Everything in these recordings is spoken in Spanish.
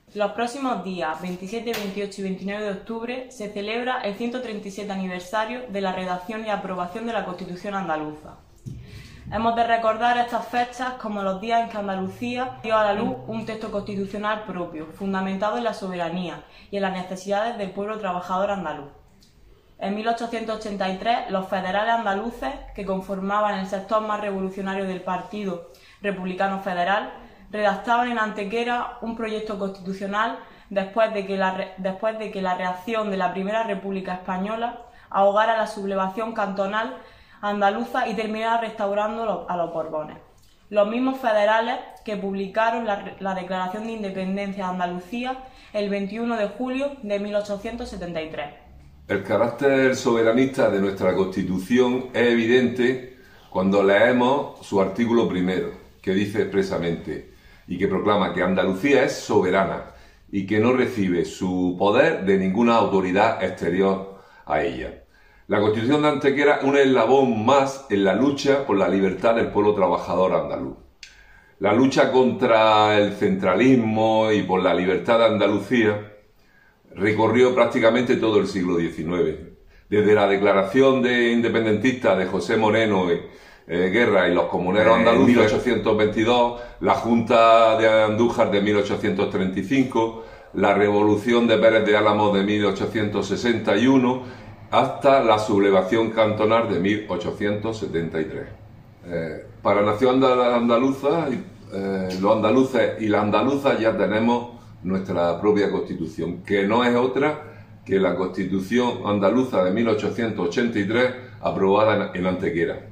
Los próximos días 27, 28 y 29 de octubre se celebra el 137 aniversario de la redacción y aprobación de la Constitución andaluza. Hemos de recordar estas fechas como los días en que Andalucía dio a la luz un texto constitucional propio, fundamentado en la soberanía y en las necesidades del pueblo trabajador andaluz. En 1883, los federales andaluces, que conformaban el sector más revolucionario del Partido Republicano Federal, redactaban en Antequera un proyecto constitucional después de que la reacción de la Primera República Española ahogara la sublevación cantonal andaluza y terminara restaurando a los Borbones. Los mismos federales que publicaron la Declaración de Independencia de Andalucía el 21 de julio de 1873. El carácter soberanista de nuestra Constitución es evidente cuando leemos su artículo primero, que dice expresamente y que proclama que Andalucía es soberana y que no recibe su poder de ninguna autoridad exterior a ella. La Constitución de Antequera es un eslabón más en la lucha por la libertad del pueblo trabajador andaluz. La lucha contra el centralismo y por la libertad de Andalucía recorrió prácticamente todo el siglo XIX. Desde la declaración de independentista de José Moreno Guerra y los comuneros andaluces en 1822, la Junta de Andújar de 1835, la Revolución de Pérez de Álamos de 1861, hasta la sublevación cantonal de 1873. Para la nación andaluza, los andaluces y las andaluzas ya tenemos nuestra propia Constitución, que no es otra que la Constitución andaluza de 1883, aprobada en Antequera.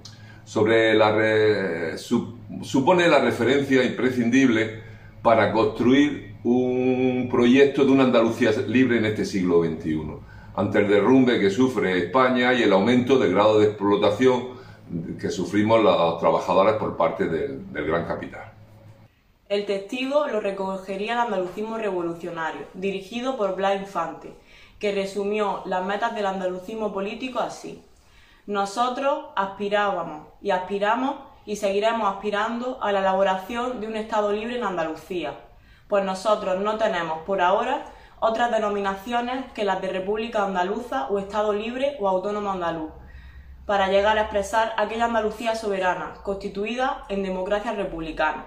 Supone la referencia imprescindible para construir un proyecto de una Andalucía libre en este siglo XXI, ante el derrumbe que sufre España y el aumento del grado de explotación que sufrimos los trabajadores por parte del gran capital. El testigo lo recogería el andalucismo revolucionario, dirigido por Blas Infante, que resumió las metas del andalucismo político así: nosotros aspirábamos y aspiramos y seguiremos aspirando a la elaboración de un Estado libre en Andalucía, pues nosotros no tenemos por ahora otras denominaciones que las de República Andaluza o Estado Libre o Autónomo Andaluz, para llegar a expresar aquella Andalucía soberana, constituida en democracia republicana.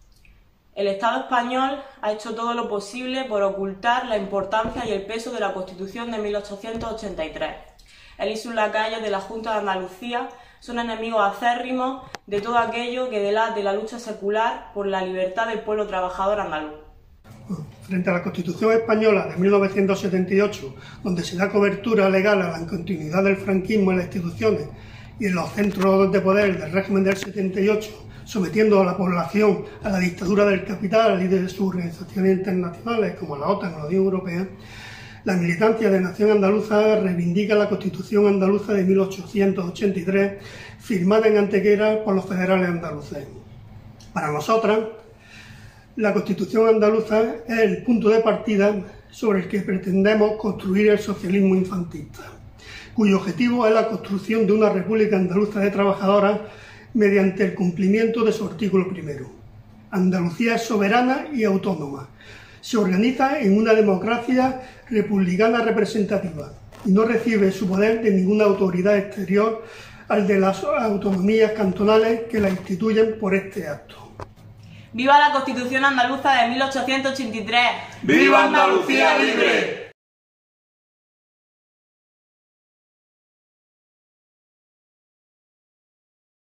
El Estado español ha hecho todo lo posible por ocultar la importancia y el peso de la Constitución de 1883. Él y sus lacayos de la Junta de Andalucía son enemigos acérrimos de todo aquello que delate la lucha secular por la libertad del pueblo trabajador andaluz. Frente a la Constitución española de 1978, donde se da cobertura legal a la continuidad del franquismo en las instituciones y en los centros de poder del régimen del 78, sometiendo a la población a la dictadura del capital y de sus organizaciones internacionales como la OTAN o la Unión Europea, la militancia de Nación Andaluza reivindica la Constitución andaluza de 1883, firmada en Antequera por los federales andaluces. Para nosotras, la Constitución andaluza es el punto de partida sobre el que pretendemos construir el socialismo infantista, cuyo objetivo es la construcción de una república andaluza de trabajadoras mediante el cumplimiento de su artículo primero. Andalucía es soberana y autónoma. Se organiza en una democracia republicana representativa y no recibe su poder de ninguna autoridad exterior al de las autonomías cantonales que la instituyen por este acto. ¡Viva la Constitución andaluza de 1883! ¡Viva Andalucía libre!